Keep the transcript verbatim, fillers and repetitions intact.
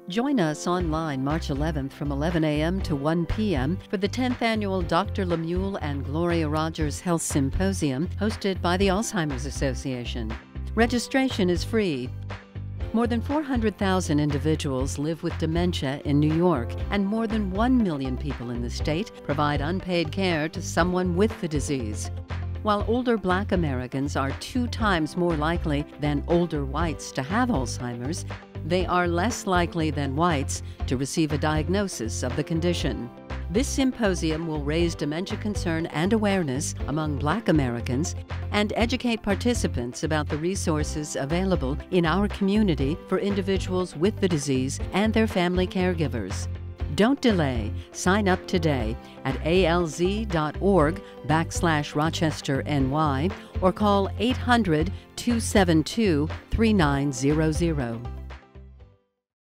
Join us online March eleventh from eleven a m to one p m for the tenth Annual Doctor Lemuel and Gloria Rogers Health Symposium hosted by the Alzheimer's Association. Registration is free. More than four hundred thousand individuals live with dementia in New York, and more than one million people in the state provide unpaid care to someone with the disease. While older Black Americans are two times more likely than older whites to have Alzheimer's, they are less likely than whites to receive a diagnosis of the condition. This symposium will raise dementia concern and awareness among Black Americans and educate participants about the resources available in our community for individuals with the disease and their family caregivers. Don't delay. Sign up today at alz.org backslash Rochester NY or call eight hundred, two seven two, three nine zero zero.